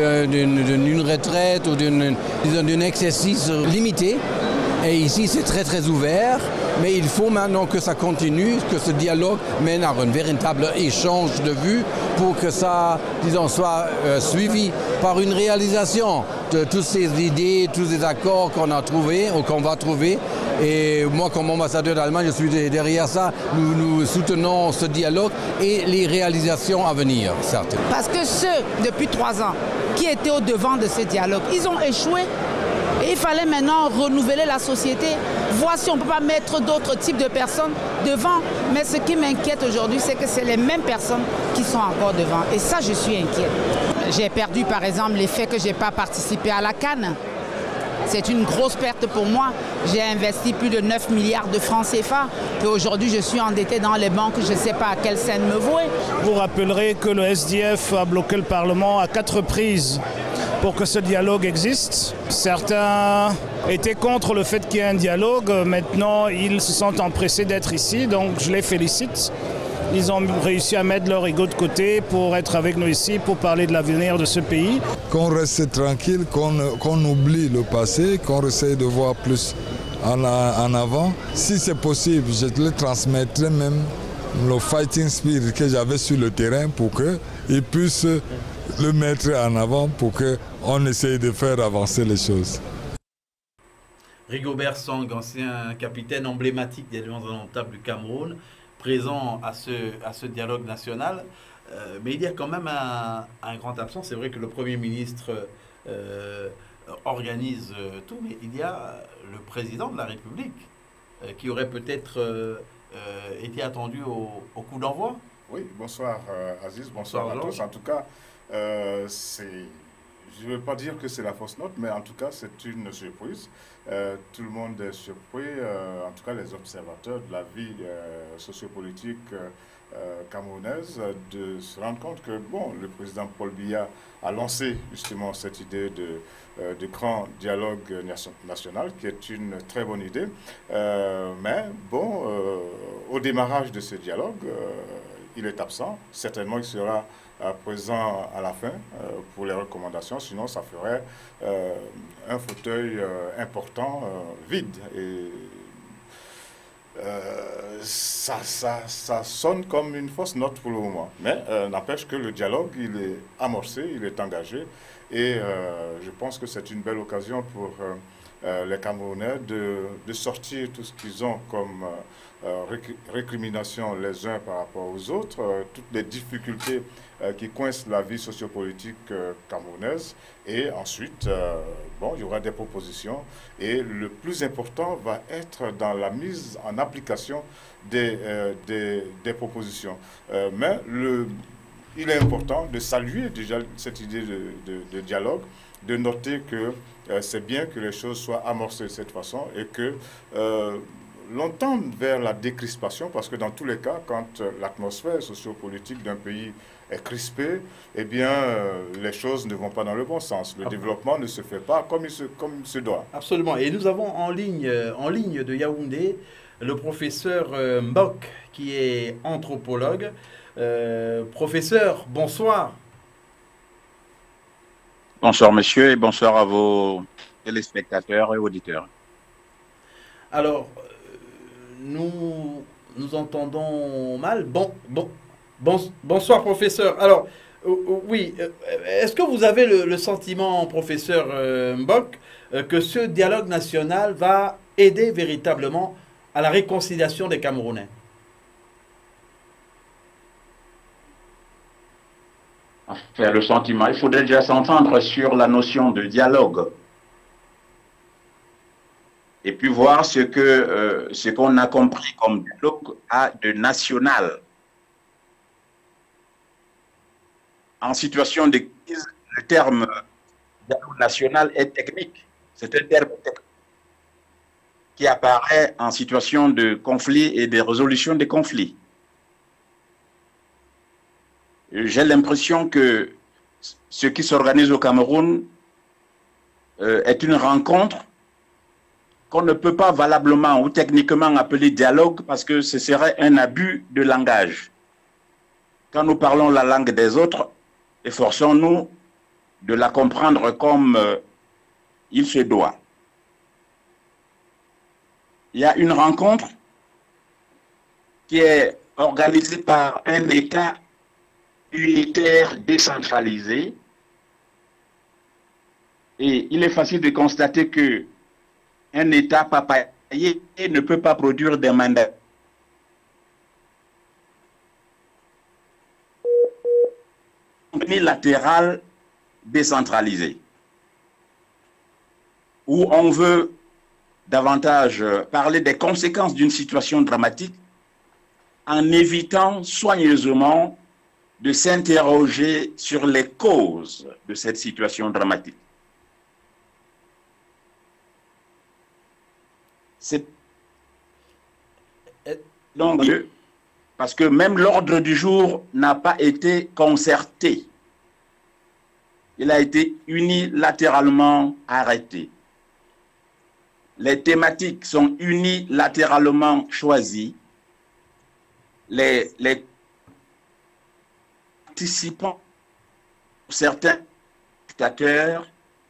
d'une retraite ou d'un exercice limité. Et ici, c'est très très ouvert, mais il faut maintenant que ça continue, que ce dialogue mène à un véritable échange de vues pour que ça, disons, soit suivi par une réalisation de toutes ces idées, tous ces accords qu'on a trouvés ou qu'on va trouver. Et moi, comme ambassadeur d'Allemagne, je suis derrière ça. Nous soutenons ce dialogue et les réalisations à venir, certes. Parce que ceux, depuis 3 ans, qui étaient au devant de ce dialogue, ils ont échoué. Et il fallait maintenant renouveler la société, voir si on ne peut pas mettre d'autres types de personnes devant. Mais ce qui m'inquiète aujourd'hui, c'est que c'est les mêmes personnes qui sont encore devant. Et ça, je suis inquiète. J'ai perdu, par exemple, l'effet que je n'ai pas participé à la CAN. C'est une grosse perte pour moi. J'ai investi plus de 9 milliards de francs CFA. Et aujourd'hui, je suis endetté dans les banques. Je ne sais pas à quelle scène me vouer. Vous rappellerez que le SDF a bloqué le Parlement à 4 reprises pour que ce dialogue existe. Certains étaient contre le fait qu'il y ait un dialogue. Maintenant, ils se sentent empressés d'être ici. Donc, je les félicite. Ils ont réussi à mettre leur ego de côté pour être avec nous ici, pour parler de l'avenir de ce pays. Qu'on reste tranquille, qu'on oublie le passé, qu'on essaie de voir plus en avant. Si c'est possible, je le transmettrai même le fighting spirit que j'avais sur le terrain pour qu'ils puissent le mettre en avant pour qu'on essaye de faire avancer les choses. Rigobert Song, ancien capitaine emblématique des Lions indomptables du Cameroun, présent à ce dialogue national. Mais il y a quand même un grand absent. C'est vrai que le Premier ministre organise tout, mais il y a le président de la République qui aurait peut-être été attendu au coup d'envoi. Oui, bonsoir Aziz, bonsoir à tous. En tout cas, je ne veux pas dire que c'est la fausse note, mais en tout cas, c'est une surprise. Tout le monde est surpris, en tout cas les observateurs de la vie sociopolitique camerounaise, de se rendre compte que le président Paul Biya a lancé justement cette idée de grand dialogue national, qui est une très bonne idée. Mais au démarrage de ce dialogue, il est absent. Certainement, il sera présent à la fin pour les recommandations, sinon ça ferait un fauteuil important vide. Et ça sonne comme une fausse note pour le moment. Mais n'empêche que le dialogue, il est amorcé, il est engagé. Et je pense que c'est une belle occasion pour les Camerounais de sortir tout ce qu'ils ont comme récrimination les uns par rapport aux autres, toutes les difficultés qui coincent la vie sociopolitique camerounaise. Et ensuite, il y aura des propositions. Et le plus important va être dans la mise en application des propositions. Mais il est important de saluer déjà cette idée de dialogue, de noter que c'est bien que les choses soient amorcées de cette façon et que l'on tende vers la décrispation, parce que dans tous les cas, quand l'atmosphère sociopolitique d'un pays est crispée, eh bien, les choses ne vont pas dans le bon sens. Le développement ne se fait pas comme il se doit. Absolument. Et nous avons en ligne de Yaoundé le professeur Mbok, qui est anthropologue. Professeur, bonsoir. Bonsoir monsieur et bonsoir à vos téléspectateurs et auditeurs. Alors, nous entendons mal. Bonsoir professeur. Alors, oui, est-ce que vous avez le sentiment, professeur Mbok, que ce dialogue national va aider véritablement à la réconciliation des Camerounais? Enfin, le sentiment, il faudrait déjà s'entendre sur la notion de dialogue. Et puis voir ce qu'on a compris comme dialogue à de national. En situation de crise, le terme dialogue national est technique. C'est un terme technique qui apparaît en situation de conflit et de résolution des conflits. J'ai l'impression que ce qui s'organise au Cameroun est une rencontre qu'on ne peut pas valablement ou techniquement appeler dialogue parce que ce serait un abus de langage. Quand nous parlons la langue des autres, efforçons-nous de la comprendre comme il se doit. Il y a une rencontre qui est organisée par un État unitaire décentralisé et il est facile de constater que un État papayer ne peut pas produire des mandats. Unilatéral décentralisé, où on veut davantage parler des conséquences d'une situation dramatique en évitant soigneusement de s'interroger sur les causes de cette situation dramatique. C'est donc parce que même l'ordre du jour n'a pas été concerté. Il a été unilatéralement arrêté. Les thématiques sont unilatéralement choisies. Les participants, certains spectateurs,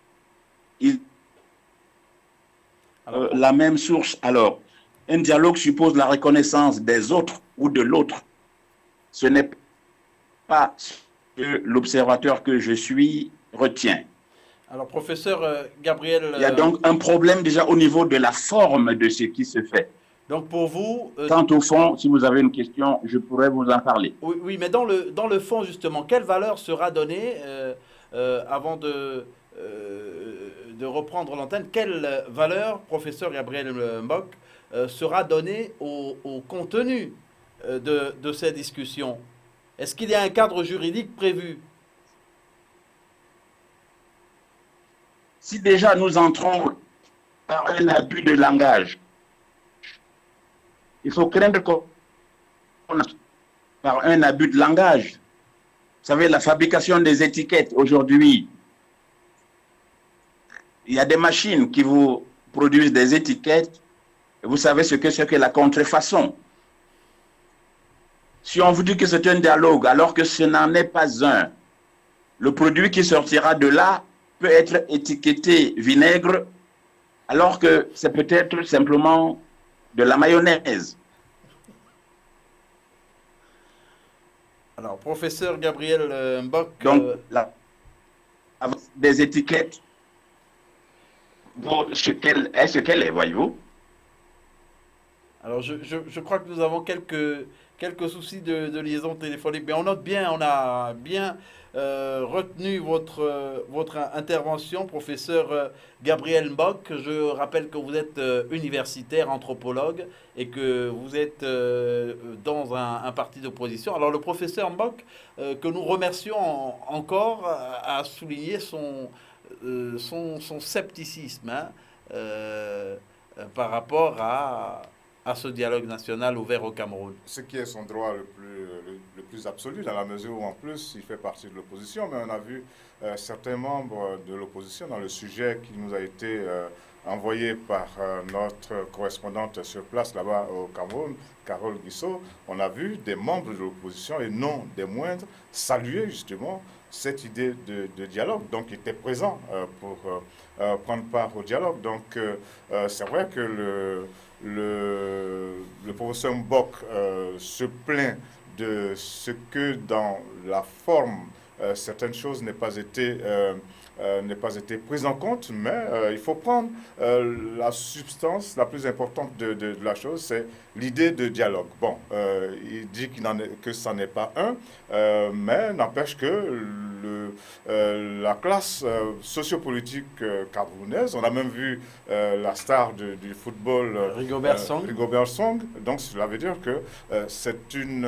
la même source. Alors, un dialogue suppose la reconnaissance des autres ou de l'autre. Ce n'est pas ce que l'observateur que je suis retient. Alors, professeur Gabriel... Il y a donc un problème déjà au niveau de la forme de ce qui se fait. Donc, pour vous... Quant au fond, si vous avez une question, je pourrais vous en parler. Oui, mais dans le fond, justement, quelle valeur sera donnée, avant de reprendre l'antenne, quelle valeur, professeur Gabriel Mbok, sera donnée au contenu de ces discussions? Est-ce qu'il y a un cadre juridique prévu? Si déjà nous entrons par un abus de langage, il faut craindre qu'on par un abus de langage. Vous savez, la fabrication des étiquettes aujourd'hui, il y a des machines qui vous produisent des étiquettes. Et vous savez ce que c'est que la contrefaçon. Si on vous dit que c'est un dialogue alors que ce n'en est pas un, le produit qui sortira de là peut être étiqueté vinaigre alors que c'est peut-être simplement de la mayonnaise. Alors, professeur Gabriel Mbok... Donc, des étiquettes, ce qu'elle est, voyez-vous. Alors, je crois que nous avons quelques soucis de liaison téléphonique, mais on a bien retenu votre intervention, professeur Gabriel Mbok. Je rappelle que vous êtes universitaire, anthropologue, et que vous êtes dans un parti d'opposition. Alors, le professeur Mbok, que nous remercions encore, a souligné son scepticisme par rapport à ce dialogue national ouvert au Cameroun. Ce qui est son droit le plus absolu, dans la mesure où en plus il fait partie de l'opposition, mais on a vu certains membres de l'opposition dans le sujet qui nous a été envoyé par notre correspondante sur place là-bas au Cameroun, Carole Guissot, on a vu des membres de l'opposition, et non des moindres, saluer justement cette idée de dialogue, donc ils étaient présents pour prendre part au dialogue. Donc c'est vrai que le professeur Mbok se plaint de ce que dans la forme, certaines choses n'aient pas été prise en compte, mais il faut prendre la substance la plus importante de la chose, c'est l'idée de dialogue. Bon, il dit que ça n'est pas un, mais n'empêche que la classe sociopolitique camerounaise, on a même vu la star du football, Rigobert Song, donc cela veut dire que c'est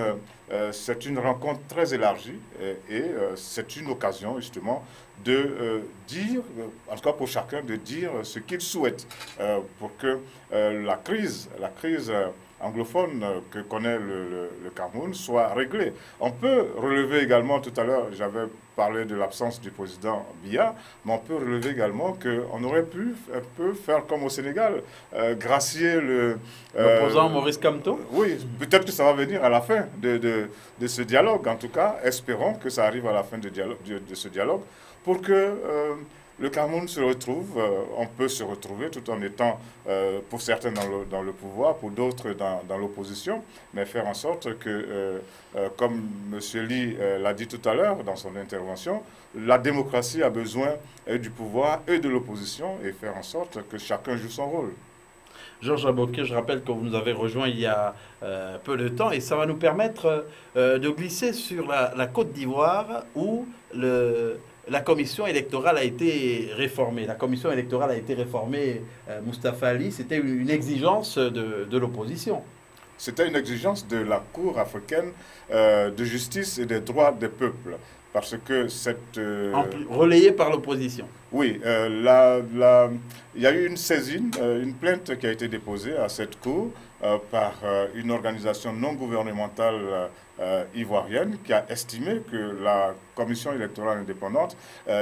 une rencontre très élargie et c'est une occasion justement de dire, en tout cas pour chacun, de dire ce qu'il souhaite pour que la crise anglophone que connaît le Cameroun soit réglée. On peut relever également, tout à l'heure, j'avais parlé de l'absence du président Biya, mais on peut relever également qu'on aurait pu un peu faire comme au Sénégal, gracier l'opposant Maurice Kamto. Oui, peut-être que ça va venir à la fin de ce dialogue. En tout cas, espérons que ça arrive à la fin de ce dialogue pour que le Cameroun se retrouve, on peut se retrouver tout en étant, pour certains dans le pouvoir, pour d'autres dans l'opposition, mais faire en sorte que, comme M. Lee l'a dit tout à l'heure dans son intervention, la démocratie a besoin du pouvoir et de l'opposition, et faire en sorte que chacun joue son rôle. Georges Aboké, je rappelle que vous nous avez rejoint il y a peu de temps, et ça va nous permettre de glisser sur la Côte d'Ivoire où la commission électorale a été réformée. La commission électorale a été réformée, Moustapha Ali, c'était une exigence de l'opposition. C'était une exigence de la Cour africaine de justice et des droits des peuples. Parce que cette... relayée par l'opposition. Oui, il y a eu une saisine, une plainte qui a été déposée à cette Cour par une organisation non gouvernementale ivoirienne qui a estimé que la commission électorale indépendante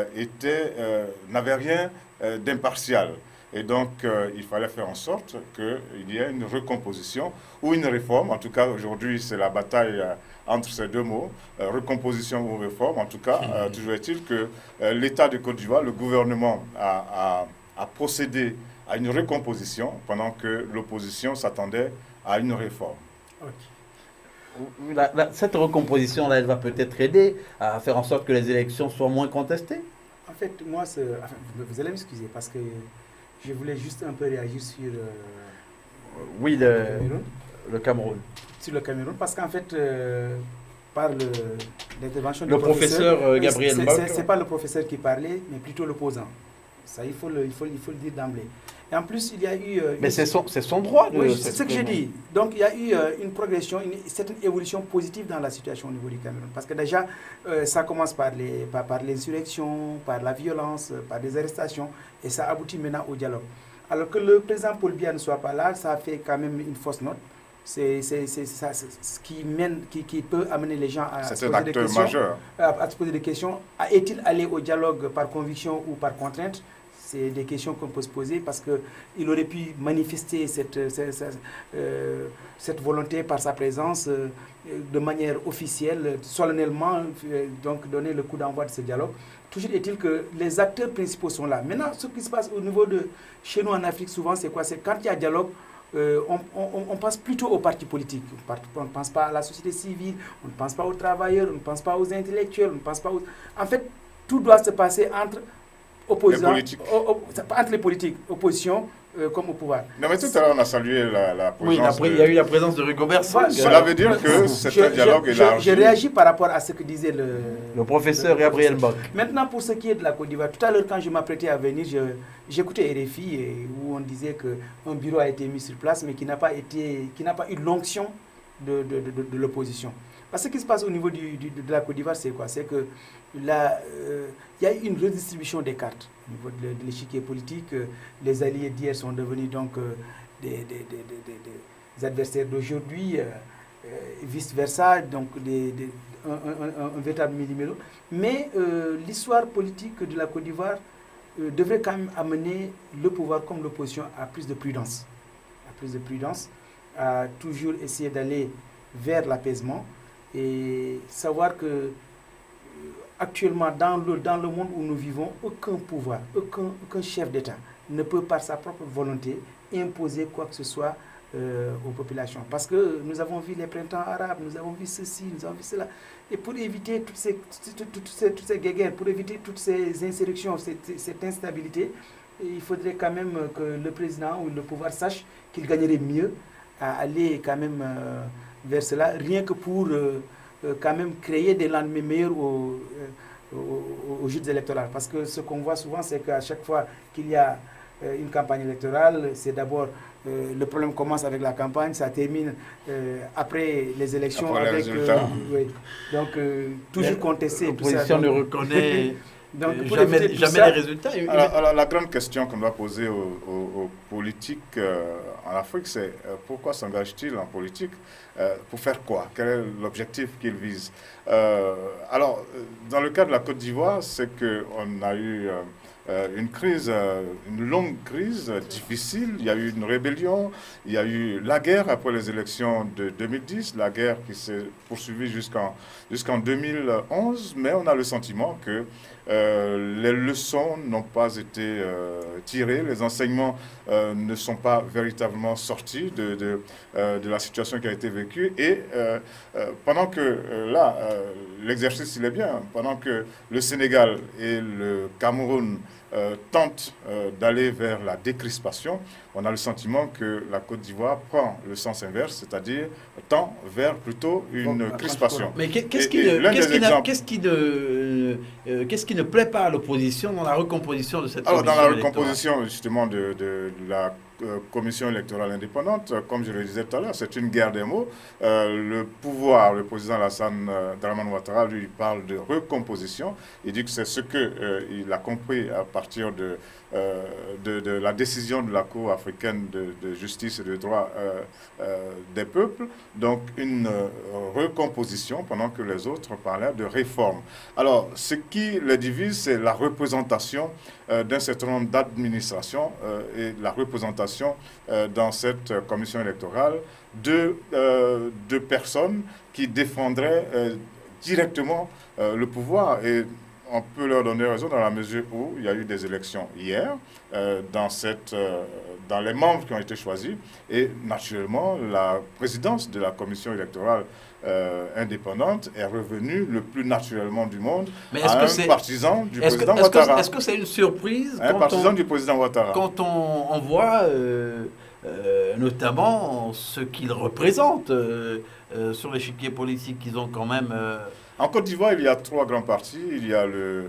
n'avait rien d'impartial. Et donc, il fallait faire en sorte qu'il y ait une recomposition ou une réforme. En tout cas, aujourd'hui, c'est la bataille entre ces deux mots, recomposition ou réforme. En tout cas, toujours est-il que l'État de Côte d'Ivoire, le gouvernement, a procédé à une recomposition pendant que l'opposition s'attendait à une réforme. Okay. Cette recomposition-là, elle va peut-être aider à faire en sorte que les élections soient moins contestées? En fait, moi, vous allez m'excuser parce que je voulais juste un peu réagir sur oui, le Cameroun. Sur le Cameroun, parce qu'en fait, par l'intervention du professeur Gabriel Mbok, c'est pas le professeur qui parlait, mais plutôt l'opposant. Ça, il faut le dire d'emblée. Et en plus, il y a eu... mais c'est son droit. Oui, c'est ce que j'ai dit. Donc, il y a eu une progression, une certaine évolution positive dans la situation au niveau du Cameroun. Parce que déjà, ça commence par l'insurrection, par la violence, par des arrestations, et ça aboutit maintenant au dialogue. Alors que le président Paul Biya ne soit pas là, ça fait quand même une fausse note. C'est ce qui peut amener les gens à se poser des questions. Majeur. À se poser des questions. Est-il allé au dialogue par conviction ou par contrainte? C'est des questions qu'on peut se poser parce qu'il aurait pu manifester cette volonté par sa présence de manière officielle, solennellement, donc donner le coup d'envoi de ce dialogue. Toujours est-il que les acteurs principaux sont là. Maintenant, ce qui se passe au niveau de chez nous en Afrique, souvent, c'est quoi? C'est quand il y a dialogue, on pense plutôt aux partis politiques. On ne pense pas à la société civile, on ne pense pas aux travailleurs, on ne pense pas aux intellectuels, on ne pense pas aux... En fait, tout doit se passer entre opposants, entre les politiques, opposition comme au pouvoir. Non, mais tout à l'heure, on a salué la présence. Oui, il y a eu la présence de Rigobert Song. Cela veut dire que c'est un dialogue élargi. J'ai réagi par rapport à ce que disait le professeur Gabriel Mbok. Maintenant, pour ce qui est de la Côte d'Ivoire, tout à l'heure, quand je m'apprêtais à venir, j'écoutais RFI où on disait qu'un bureau a été mis sur place, mais qui n'a pas eu l'onction de l'opposition. Parce que ce qui se passe au niveau de la Côte d'Ivoire, c'est quoi? C'est que là, il y a eu une redistribution des cartes au niveau de l'échiquier politique. Les alliés d'hier sont devenus donc des adversaires d'aujourd'hui, vice-versa, donc un véritable millimélo. Mais l'histoire politique de la Côte d'Ivoire devrait quand même amener le pouvoir comme l'opposition à plus de prudence. À toujours essayer d'aller vers l'apaisement et savoir que actuellement dans le monde où nous vivons, aucun pouvoir, aucun chef d'État ne peut par sa propre volonté imposer quoi que ce soit aux populations. Parce que nous avons vu les printemps arabes, nous avons vu ceci, nous avons vu cela. Et pour éviter toutes ces guerres, pour éviter toutes ces insurrections, cette instabilité, il faudrait quand même que le président ou le pouvoir sache qu'il gagnerait mieux à aller quand même vers cela, rien que pour quand même créer des lendemains meilleurs aux joutes électorales. Parce que ce qu'on voit souvent, c'est qu'à chaque fois qu'il y a une campagne électorale, c'est d'abord le problème commence avec la campagne, ça termine après les élections après avec les résultats. Oui. Donc toujours contesté. L'opposition ne reconnaît donc, jamais les résultats. Alors, la grande question qu'on doit poser aux politiques en Afrique, c'est pourquoi s'engage-t-il en politique? Pour faire quoi? Quel est l'objectif qu'ils visent? Alors, dans le cas de la Côte d'Ivoire, c'est qu'on a eu une crise, une longue crise difficile. Il y a eu une rébellion, il y a eu la guerre après les élections de 2010, la guerre qui s'est poursuivie jusqu'en 2011, mais on a le sentiment que les leçons n'ont pas été tirées, les enseignements ne sont pas véritablement sortis de la situation qui a été vécue. Et pendant que l'exercice il est bien, pendant que le Sénégal et le Cameroun tentent d'aller vers la décrispation, on a le sentiment que la Côte d'Ivoire prend le sens inverse, c'est-à-dire tend vers plutôt une crispation. Mais qu'est-ce qui ne plaît pas à l'opposition dans la recomposition de cette commission électorale? Dans la électorale recomposition justement de la commission électorale indépendante, comme je le disais tout à l'heure, c'est une guerre des mots. Le pouvoir, le président Alassane Dramane Ouattara, lui parle de recomposition. Il dit que c'est ce qu'il a compris à partir de la décision de la Cour africaine de justice et de droit des peuples. Donc une recomposition pendant que les autres parlaient de réforme. Alors ce qui les divise, c'est la représentation d'un certain nombre d'administrations et la représentation dans cette commission électorale de personnes qui défendraient directement le pouvoir. Et on peut leur donner raison dans la mesure où il y a eu des élections hier dans les membres qui ont été choisis. Et naturellement, la présidence de la commission électorale indépendante est revenue le plus naturellement du monde à un partisan du président Ouattara. Est-ce que c'est une surprise un partisan du président Ouattara. Quand on voit notamment ce qu'il représente sur l'échiquier politique qu'ils ont quand même... En Côte d'Ivoire, il y a 3 grands partis. Il y a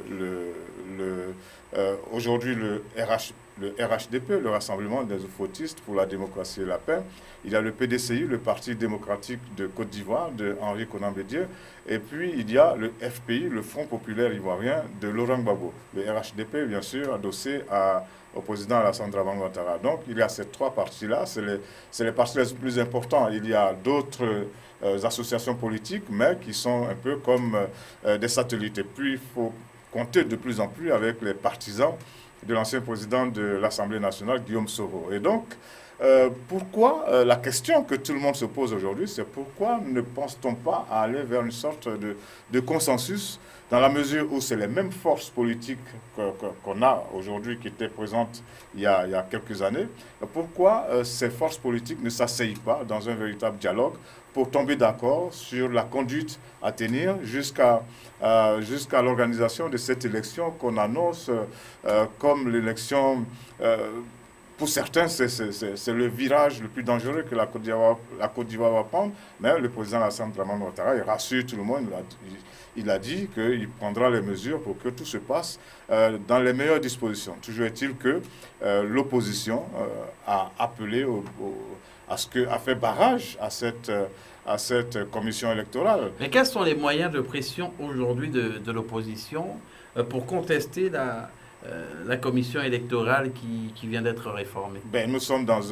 aujourd'hui le RHDP, le Rassemblement des Oufoutistes pour la démocratie et la paix. Il y a le PDCI, le Parti démocratique de Côte d'Ivoire, de Henri Konan Bédié. Et puis, il y a le FPI, le Front populaire ivoirien de Laurent Gbagbo. Le RHDP, bien sûr, adossé au président Alassane Dramane Ouattara. Donc, il y a ces 3 partis-là. C'est les partis les plus importants. Il y a d'autres associations politiques, mais qui sont un peu comme des satellites. Et puis, il faut compter de plus en plus avec les partisans de l'ancien président de l'Assemblée nationale, Guillaume Soro. Et donc, pourquoi la question que tout le monde se pose aujourd'hui, c'est pourquoi ne pense-t-on pas à aller vers une sorte de consensus dans la mesure où c'est les mêmes forces politiques qu'on a aujourd'hui qui étaient présentes il y a quelques années. Pourquoi ces forces politiques ne s'asseyent pas dans un véritable dialogue pour tomber d'accord sur la conduite à tenir jusqu'à l'organisation de cette élection qu'on annonce comme l'élection... pour certains, c'est le virage le plus dangereux que la Côte d'Ivoire va prendre. Mais le président Alassane Dramane Ouattara, il rassure tout le monde. Il a dit qu'il prendra les mesures pour que tout se passe dans les meilleures dispositions. Toujours est-il que l'opposition a appelé a fait barrage à cette commission électorale. Mais quels sont les moyens de pression aujourd'hui de l'opposition pour contester la commission électorale qui vient d'être réformée? Ben, nous sommes dans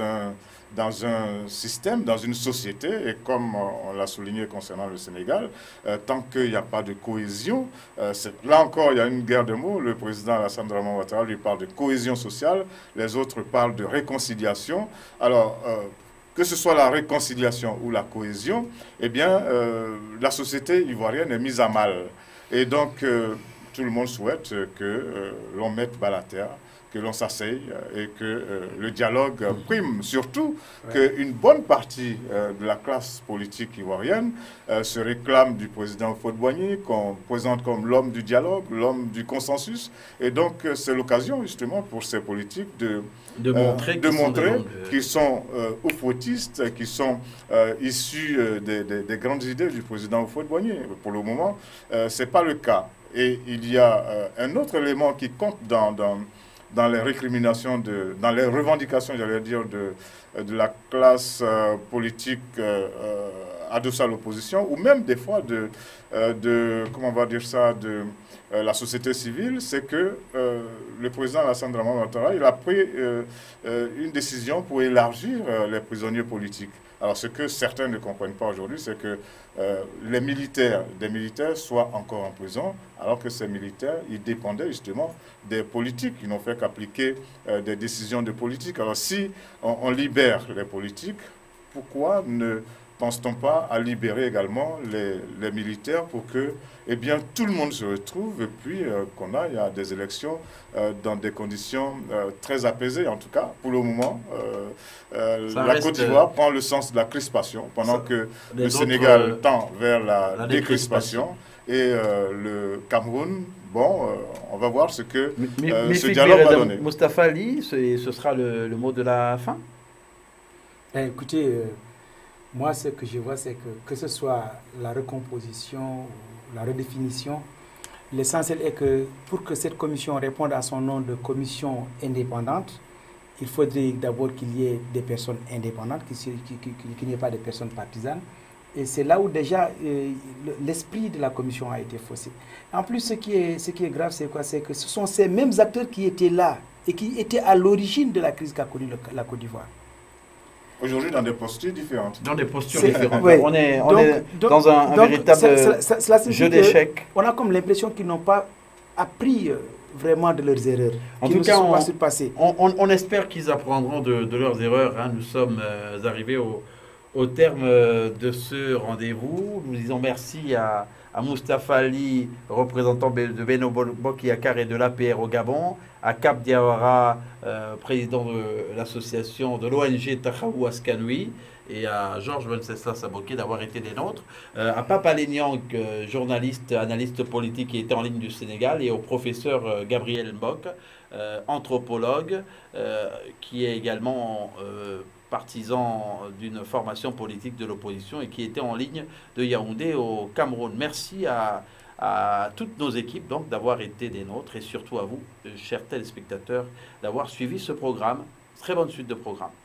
un système, dans une société, et comme on l'a souligné concernant le Sénégal, tant qu'il n'y a pas de cohésion, là encore il y a une guerre de mots. Le président Alassane Dramane Ouattara lui parle de cohésion sociale, les autres parlent de réconciliation. Alors, que ce soit la réconciliation ou la cohésion, eh bien, la société ivoirienne est mise à mal. Et donc, tout le monde souhaite que l'on mette bas la terre, que l'on s'asseye et que le dialogue prime. Surtout qu'une bonne partie de la classe politique ivoirienne se réclame du président Houphouët-Boigny, qu'on présente comme l'homme du dialogue, l'homme du consensus. Et donc, c'est l'occasion justement pour ces politiques de montrer qu'ils sont oufouettistes, qu'ils sont issus des grandes idées du président Houphouët-Boigny. Pour le moment, ce n'est pas le cas. Et il y a un autre élément qui compte dans les récriminations, dans les revendications, j'allais dire, de la classe politique adossée à l'opposition, ou même des fois comment on va dire ça, de la société civile, c'est que le président Alassane Dramane Ouattara, il a pris une décision pour élargir les prisonniers politiques. Alors, ce que certains ne comprennent pas aujourd'hui, c'est que des militaires soient encore en prison, alors que ces militaires, ils dépendaient justement des politiques. Ils n'ont fait qu'appliquer des décisions de politique. Alors, si on libère les politiques, pourquoi ne pense-t-on pas à libérer également les militaires pour que tout le monde se retrouve et puis qu'on aille à des élections dans des conditions très apaisées. En tout cas, pour le moment, la Côte d'Ivoire prend le sens de la crispation, pendant que le Sénégal tend vers la décrispation. Et le Cameroun, on va voir ce que ce dialogue va donner. Moustapha Ali, ce sera le mot de la fin? Écoutez, moi, ce que je vois, c'est que ce soit la recomposition ou la redéfinition, l'essentiel est que pour que cette commission réponde à son nom de commission indépendante, il faudrait d'abord qu'il y ait des personnes indépendantes, qu'il n'y ait pas de personnes partisanes. Et c'est là où déjà l'esprit de la commission a été faussé. En plus, ce qui est grave, c'est quoi? C'est que ce sont ces mêmes acteurs qui étaient là et qui étaient à l'origine de la crise qu'a connue la Côte d'Ivoire. Aujourd'hui, dans des postures différentes. Dans des postures différentes. Ouais. On est dans un véritable jeu d'échecs. On a comme l'impression qu'ils n'ont pas appris vraiment de leurs erreurs. En tout cas, on espère qu'ils apprendront de leurs erreurs. Hein. Nous sommes arrivés au terme de ce rendez-vous. Nous disons merci à Moustapha Ali, représentant de Beno Bokk Yakaar et de l'APR au Gabon, à Cap Diawara, président de l'association de l'ONG Taxawu Askanoui, et à Georges Wenceslas Aboké d'avoir été des nôtres, à Papa Lenyang, journaliste, analyste politique qui était en ligne du Sénégal, et au professeur Gabriel Mbok, anthropologue, qui est également partisan d'une formation politique de l'opposition et qui était en ligne de Yaoundé au Cameroun. Merci à toutes nos équipes donc d'avoir été des nôtres et surtout à vous, chers téléspectateurs, d'avoir suivi ce programme. Très bonne suite de programme.